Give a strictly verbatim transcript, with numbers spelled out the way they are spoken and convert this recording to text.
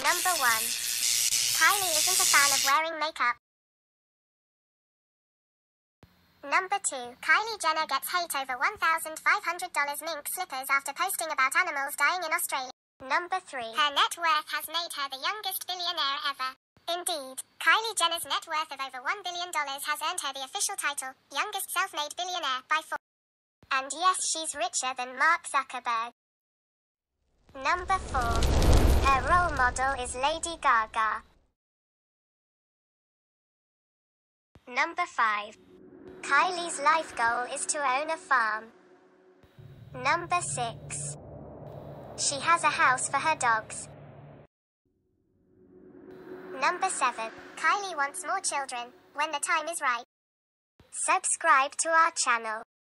Number one. Kylie isn't a fan of wearing makeup. Number two. Kylie Jenner gets hate over one thousand five hundred dollars mink slippers after posting about animals dying in Australia. Number three. Her net worth has made her the youngest billionaire ever. Indeed, Kylie Jenner's net worth of over one billion dollars has earned her the official title, youngest self-made billionaire, by four. And yes, she's richer than Mark Zuckerberg. Number four. Her role model is Lady Gaga. Number five. Kylie's life goal is to own a farm. Number six. She has a house for her dogs. Number seven. Kylie wants more children, when the time is right. Subscribe to our channel.